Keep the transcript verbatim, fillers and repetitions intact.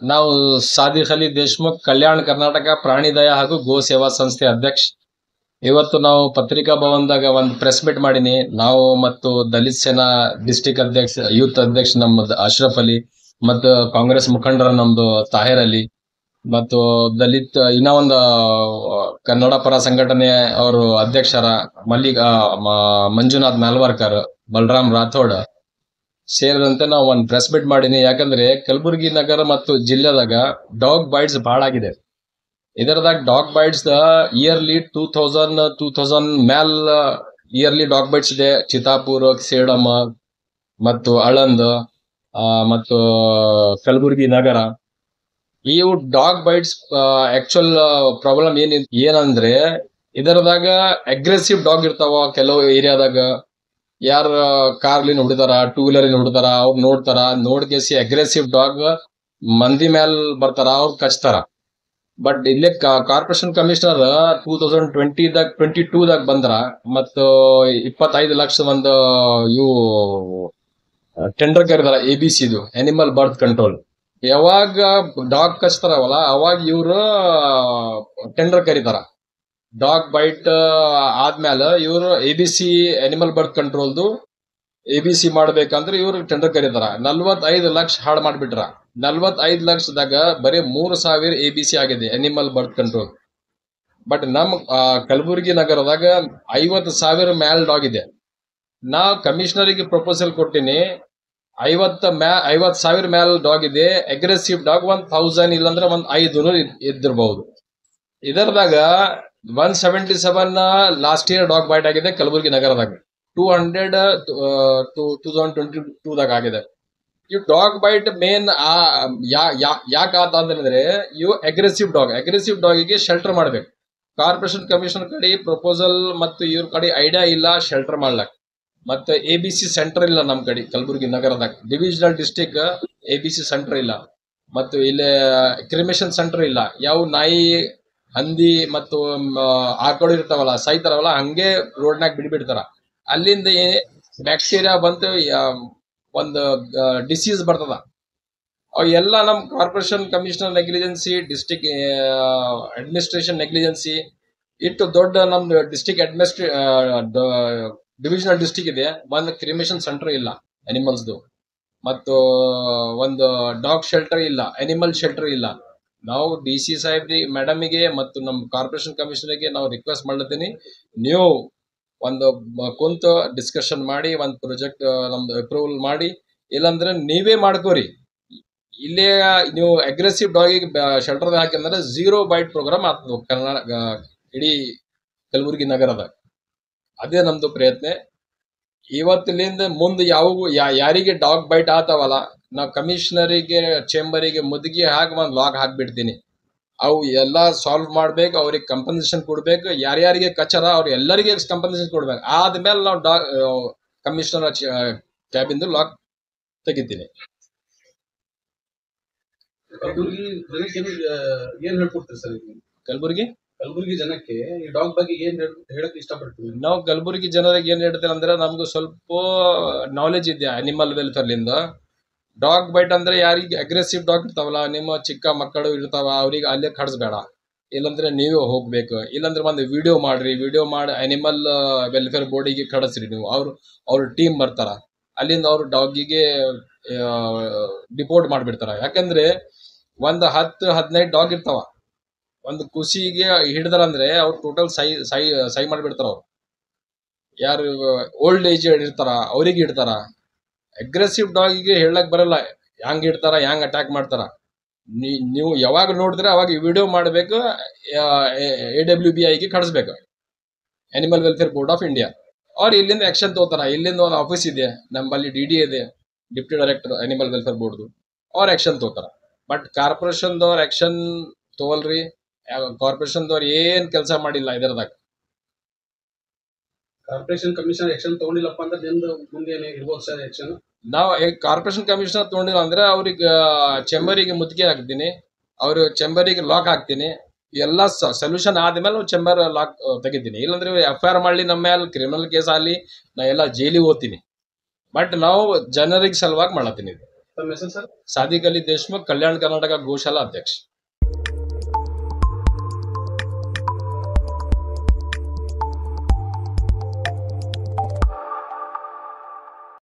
ನಾವು ಸಾದಿಕ್ ಅಲಿ ದೇಶ್ಮುಖ್ ಕಲ್ಯಾಣ ಕರ್ನಾಟಕ ಪ್ರಾಣಿ ದಯ ಹಾಗೂ ಗೋ ಸೇವಾ ಸಂಸ್ಥೆ ಅಧ್ಯಕ್ಷ. ಇವತ್ತು ನಾವು ಪತ್ರಿಕಾ ಭವನದಾಗ ಒಂದು ಪ್ರೆಸ್ ಮೀಟ್ ಮಾಡೀನಿ. ನಾವು ಮತ್ತು ದಲಿತ್ ಸೇನಾ ಡಿಸ್ಟಿಕ್ ಅಧ್ಯಕ್ಷ ಯೂತ್ ಅಧ್ಯಕ್ಷ ನಮ್ಮದು ಅಶ್ರಫ್ ಅಲಿ ಮತ್ತು ಕಾಂಗ್ರೆಸ್ ಮುಖಂಡರ ನಮ್ದು ತಾಹಿರ್ ಅಲಿ ಮತ್ತು ದಲಿತ್ ಇನ್ನ ಒಂದು ಕನ್ನಡ ಪರ ಸಂಘಟನೆ ಅವರು ಅಧ್ಯಕ್ಷರ ಮಲ್ಲಿಕ್ ಮಂಜುನಾಥ್ ನಾಲ್ವರ್ಕರ್, ಬಲರಾಮ್ ರಾಥೋಡ್ ಸೇರಿದಂತೆ ನಾವು ಒಂದು ಪ್ರೆಸ್ ಮೀಟ್ ಮಾಡೀನಿ. ಯಾಕಂದ್ರೆ ಕಲಬುರಗಿ ನಗರ ಮತ್ತು ಜಿಲ್ಲೆದಾಗ ಡಾಗ್ ಬೈಟ್ಸ್ ಬಹಳ ಆಗಿದೆ. ಇದರದಾಗ dog bites yearly two thousand two thousand ಮ್ಯಾಲ್ ಇಯರ್ಲಿ ಡಾಗ್ ಬೈಟ್ಸ್ ಇದೆ. ಚಿತಾಪುರ್, ಸೇಡಮ್ ಮತ್ತು ಆಳಂದ್ ಮತ್ತು ಕಲಬುರಗಿ ನಗರ. ಇವು ಡಾಗ್ ಬೈಟ್ಸ್ ಆಕ್ಚುಯಲ್ ಪ್ರಾಬ್ಲಮ್ ಏನ್ ಏನಂದ್ರೆ ಇದರದಾಗ ಅಗ್ರೆಸಿವ್ ಡಾಗ್ ಇರ್ತಾವ. ಕೆಲವು ಏರಿಯಾದಾಗ ಯಾರ ಕಾರ್ಲಿನ ಹೊಡಿತಾರ, ಟೂ ವೀಲರ್ ಹೊಡಿತಾರ, ಅವ್ರು ನೋಡ್ತಾರ, ನೋಡ್ಕೇಸಿ ಅಗ್ರೆಸಿವ್ ಡಾಗ್ ಮಂದಿ ಮ್ಯಾಲ್ ಬರ್ತಾರ, ಅವ್ರು ಕಚ್ತಾರ. ಬಟ್ ಇಲ್ಲೇ ಕಾರ್ಪೊರೇಷನ್ ಕಮಿಷನರ್ ಟೂ ತೌಸಂಡ್ ಟ್ವೆಂಟಿದಾಗ ಟ್ವೆಂಟಿ ಟೂದಾಗ ಬಂದ್ರ ಮತ್ತು ಇಪ್ಪತ್ತೈದು ಲಕ್ಷ ಒಂದು ಇವು ಟೆಂಡರ್ ಕರೀತಾರ ಎ ಬಿ ಸಿದು ಅನಿಮಲ್ ಬರ್ತ್ ಕಂಟ್ರೋಲ್. ಯಾವಾಗ ಡಾಗ್ ಕಚ್ತಾರವಲ್ಲ ಅವಾಗ ಇವ್ರು ಟೆಂಡರ್ ಕರೀತಾರ. ಡಾಗ್ ಬೈಟ್ ಆದ್ಮೇಲೆ ಇವರು A B C animal birth ಕಂಟ್ರೋಲ್ದು ಎ ಬಿ ಸಿ ಮಾಡ್ಬೇಕಂದ್ರೆ ಇವ್ರು ಟೆಂಡರ್ ಕರೀತಾರ. ನಲ್ವತ್ತೈದು ಲಕ್ಷ ಹಾಳು ಮಾಡ್ಬಿಟ್ರ. ನಲ್ವತ್ತೈದು ಲಕ್ಷದಾಗ ಬರೀ ಮೂರು ಸಾವಿರ ಎ ಬಿ ಸಿ ಆಗಿದೆ ಅನಿಮಲ್ ಬರ್ತ್ ಕಂಟ್ರೋಲ್. ಬಟ್ ನಮ್ ಕಲಬುರಗಿ ನಗರದಾಗ ಐವತ್ತು ಸಾವಿರ ಮ್ಯಾಲ್ ಡಾಗ್ ಇದೆ. ನಾ ಕಮಿಷನರಿಗೆ ಪ್ರಪೋಸಲ್ ಕೊಟ್ಟಿನಿ. ಐವತ್ತ ಮ್ಯಾ ಐವತ್ ಸಾವಿರ ಮ್ಯಾಲ್ ಡಾಗ್ ಇದೆ. ಅಗ್ರೆಸಿವ್ ಡಾಗ್ ಒಂದ್ ಥೌಸಂಡ್ ಇಲ್ಲಾಂದ್ರೆ ಒಂದ್ ಐದುನೂರು ಇದ್ದಿರಬಹುದು. ಇದರದಾಗ one seventy seven last year dog bite ಆಗಿದೆ ಕಲಬುರಗಿ ನಗರದಾಗ. Two hundred two thousand twenty ಟೂದಾಗ ಆಗಿದೆ. ಇವು ಡಾಗ್ ಬೈಟ್ ಮೇನ್ ಯಾಕೆ ಆತ ಅಂದ್ರೆ ಇವು ಅಗ್ರೆಸಿವ್ ಡಾಗ್ ಅಗ್ರೆಸಿವ್ ಡಾಗಿಗೆ ಶೆಲ್ಟರ್ ಮಾಡ್ಬೇಕು. ಕಾರ್ಪೊರೇಷನ್ ಕಮಿಷನರ್ ಕಡೆ ಪ್ರಪೋಸಲ್ ಮತ್ತು ಇವ್ರ ಕಡೆ ಐಡಿಯಾ ಇಲ್ಲ ಶೆಲ್ಟರ್ ಮಾಡ್ಲಕ್. ಮತ್ತೆ ಎ ಬಿ ಸಿ ಸೆಂಟರ್ ಇಲ್ಲ ನಮ್ ಕಡೆ ಕಲಬುರಗಿ ನಗರದಾಗ. Divisional district A B C centre ಇಲ್ಲ ಮತ್ತು ಇಲ್ಲಿ ಕ್ರಿಮೇಷನ್ ಸೆಂಟರ್ ಇಲ್ಲ. ಯಾವ ನಾಯಿ, ಹಂದಿ ಮತ್ತು ಆಕಳು ಇರ್ತಾವಲ್ಲ, ಸಾಯ್ತಾರವಲ್ಲ, ಹಂಗೆ ರೋಡ್ನಾಗ ಬಿಡ್ಬಿಡ್ತಾರ. ಅಲ್ಲಿಂದ ಬ್ಯಾಕ್ಟೀರಿಯಾ ಬಂತು, ಒಂದು ಡಿಸೀಸ್ ಬರ್ತದ. ಅವು ಎಲ್ಲ ನಮ್ corporation commissioner negligence, district administration negligence ಇಟ್ಟು ದೊಡ್ಡ ನಮ್ದು ಡಿಸ್ಟಿಕ್ ಅಡ್ಮಿನಿಸ್ಟ್ರೇ ಡಿವಿಷನಲ್ ಡಿಸ್ಟಿಕ್ ಇದೆ. ಒಂದು ಕ್ರಿಮೇಷನ್ ಸೆಂಟರ್ ಇಲ್ಲ ಅನಿಮಲ್ಸ್ದು, ಮತ್ತು ಒಂದು ಡಾಗ್ ಶೆಲ್ಟರ್ ಇಲ್ಲ, ಅನಿಮಲ್ ಶೆಲ್ಟರ್ ಇಲ್ಲ. ನಾವು ಡಿ ಸಿ ಸಾಹೇಬ್ರಿ ಮೇಡಮಿಗೆ ಮತ್ತು ನಮ್ಮ ಕಾರ್ಪೊರೇಷನ್ ಕಮಿಷನರ್ಗೆ ನಾವು ರಿಕ್ವೆಸ್ಟ್ ಮಾಡ್ಲತ್ತೀನಿ, ನೀವು ಒಂದು ಕುಂತು ಡಿಸ್ಕಷನ್ ಮಾಡಿ ಒಂದು ಪ್ರಾಜೆಕ್ಟ್ ನಮ್ದು ಅಪ್ರೂವಲ್ ಮಾಡಿ, ಇಲ್ಲಾಂದ್ರೆ ನೀವೇ ಮಾಡ್ಕೋರಿ. ಇಲ್ಲೇ ನೀವು ಅಗ್ರೆಸಿವ್ ಡಾಗಿಗೆ ಶೆಲ್ಟರ್ ಹಾಕಿದ್ರೆ ಝೀರೋ ಬೈಟ್ ಪ್ರೋಗ್ರಾಮ್ ಆಗ್ತದೆ ಕರ್ನಾಟಕ ಇಡೀ ಕಲಬುರಗಿ ನಗರದ. ಅದೇ ನಮ್ದು ಪ್ರಯತ್ನ. ಇವತ್ತಿನಿಂದ ಮುಂದೆ ಯಾವ ಯಾರಿಗೆ ಡಾಗ್ ಬೈಟ್ ಆತಾವಲ್ಲ, ನಾವು ಕಮಿಷನರಿಗೆ ಚೇಂಬರಿಗೆ ಮುದುಗಿ ಹಾಕಿ ಒಂದು ಲಾಕ್ ಹಾಕ್ಬಿಡ್ತೀನಿ. ಅವು ಎಲ್ಲ ಸಾಲ್ವ್ ಮಾಡ್ಬೇಕು, ಅವ್ರಿಗೆ ಕಂಪನ್ಸೇಷನ್ ಕೊಡ್ಬೇಕು. ಯಾರ್ಯಾರಿಗೆ ಕಚ್ಚರ ಅವ್ರ ಎಲ್ಲರಿಗೆ ಕಂಪನ್ಸೇಷನ್ ಕೊಡ್ಬೇಕು. ಆದ್ಮೇಲೆ ನಾವು ಡಾಗ್ ಕಮಿಷನರ್ ಕ್ಯಾಬಿಂದು ಲಾಕ್ ತೆಗಿತೀನಿ. ಕಲಬುರಗಿ ಜನಕ್ಕೆ ಏನ್ ಹೇಳ್ಕೊಡ್ತೀರಿ ಸರ್? ಕಲಬುರಗಿ ಕಲಬುರಗಿ ಜನಕ್ಕೆ ಈ ಡಾಗ್ ಬಗ್ಗೆ ಏನ್ ಹೇಳಕ್ ಇಷ್ಟಪಡ್ತೀವಿ ನಾವು? ಕಲಬುರಗಿ ಜನರಿಗೆ ಏನ್ ಹೇಳ್ತೇವೆ ಅಂದ್ರೆ, ನಮ್ಗೆ ಸ್ವಲ್ಪ ನಾಲೆಜ್ ಇದೆ ಅನಿಮಲ್ ವೆಲ್ಫೇರ್ಲಿಂದ. ಡಾಗ್ ಬೈಟ್ ಅಂದ್ರೆ ಯಾರಿಗೆ ಅಗ್ರೆಸಿವ್ ಡಾಗ್ ಇರ್ತಾವಲ್ಲ, ನಿಮ್ಮ ಚಿಕ್ಕ ಮಕ್ಕಳು ಇರ್ತಾವ, ಅವ್ರಿಗೆ ಅಲ್ಲೇ ಕಡಿಸ್ಬೇಡ. ಇಲ್ಲಾಂದ್ರೆ ನೀವೇ ಹೋಗ್ಬೇಕು. ಇಲ್ಲಾಂದ್ರೆ ಒಂದು ವಿಡಿಯೋ ಮಾಡ್ರಿ, ವಿಡಿಯೋ ಮಾಡಿ ಅನಿಮಲ್ ವೆಲ್ಫೇರ್ ಬೋರ್ಡಿಗೆ ಕಳಿಸ್ರಿ. ನೀವು ಅವ್ರು ಅವ್ರ ಟೀಮ್ ಬರ್ತಾರ, ಅಲ್ಲಿಂದ ಅವ್ರು ಡಾಗಿಗೆ ಡಿಪೋರ್ಟ್ ಮಾಡ್ಬಿಡ್ತಾರ. ಯಾಕಂದ್ರೆ ಒಂದು ಹತ್ತು ಹದಿನೈದು ಡಾಗ್ ಇರ್ತಾವ. ಒಂದು ಖುಷಿಗೆ ಹಿಡ್ದಾರಂದ್ರೆ ಅವ್ರು ಟೋಟಲ್ ಸೈ ಸೈ ಸೈ ಮಾಡಿಬಿಡ್ತಾರ. ಅವ್ರು ಯಾರು ಓಲ್ಡ್ ಏಜ್ ಇರ್ತಾರ ಅವ್ರಿಗೆ ಇಡ್ತಾರ. ಅಗ್ರೆಸಿವ್ ಡಾಗಿಗೆ ಹೇಳಕ್ ಬರಲ್ಲ ಹೆಂಗ್ ಇಡ್ತಾರ, ಹೆಂಗ್ ಅಟ್ಯಾಕ್ ಮಾಡ್ತಾರ. ನೀವು ಯಾವಾಗ ನೋಡಿದ್ರೆ ಅವಾಗ ವಿಡಿಯೋ ಮಾಡಬೇಕು, ಎ ಡಬ್ಲ್ಯೂ ಬಿ ಐಗೆ ಕಳಿಸ್ಬೇಕು, animal welfare board of India. ಅವ್ರು ಇಲ್ಲಿಂದ ಆಕ್ಷನ್ ತಗೋತಾರ. ಇಲ್ಲಿಂದ ಒಂದು ಆಫೀಸ್ ಇದೆ ನಮ್ಮಲ್ಲಿ, ಡಿ ಡಿ ಇದೆ, ಡಿಪ್ಟಿ ಡೈರೆಕ್ಟರ್ ಅನಿಮಲ್ ವೆಲ್ಫೇರ್ ಬೋರ್ಡ್ದು. ಅವ್ರ ಆಕ್ಷನ್ ತಗೋತಾರ. But ಕಾರ್ಪೊರೇಷನ್ದವ್ರ action ತಗೋಲ್ರಿ. ಕಾರ್ಪೊರೇಷನ್ದವ್ರು ಏನ್ ಕೆಲಸ ಮಾಡಿಲ್ಲ ಇದರದಾಗ. ಕಾರ್ಪೊರೇಷನ್ ಕಮಿಷನರ್ ಆಕ್ಷನ್ ತಗೊಂಡಿಲ್ಲಪ್ಪ ಅಂದ್ರೆ ನಿಮ್ದು ಮುಂದೆ ಇರ್ಬೋದು ಸರ್ ಆಕ್ಷನ್? ನಾವು ಕಾರ್ಪೊರೇಷನ್ ಕಮಿಷನರ್ ತಗೊಂಡಿಲ್ಲ ಅಂದ್ರೆ ಅವ್ರಿಗೆ ಚೆಂಬರಿಗೆ ಮುತ್ತಿಗೆ ಹಾಕ್ತೀನಿ, ಅವ್ರ ಚೆಂಬರಿಗೆ ಲಾಕ್ ಹಾಕ್ತೀನಿ. ಎಲ್ಲ ಸೊಲ್ಯೂಷನ್ ಆದ್ಮೇಲೆ ನಾವು ಚೆಂಬರ್ ಲಾಕ್ ತೆಗಿತೀನಿ. ಇಲ್ಲಾಂದ್ರೆ ಎಫ್ ಐ ಆರ್ ಮಾಡಲಿ ನಮ್ಮ ಮೇಲೆ, ಕ್ರಿಮಿನಲ್ ಕೇಸ್ ಆಗಲಿ, ನಾ ಎಲ್ಲ ಜೈಲಿಗೆ ಹೋಗ್ತೀನಿ. ಬಟ್ ನಾವು ಜನರಿಗೆ ಸಲುವಾಗಿ ಮಾಡತ್ತೀನಿ. ತಮ್ಮ ಹೆಸರು ಸರ್? ಸಾದಿಕ್ ಅಲಿ ದೇಶ್ಮುಖ್, ಕಲ್ಯಾಣ ಕರ್ನಾಟಕ ಗೋಶಾಲಾ ಅಧ್ಯಕ್ಷ.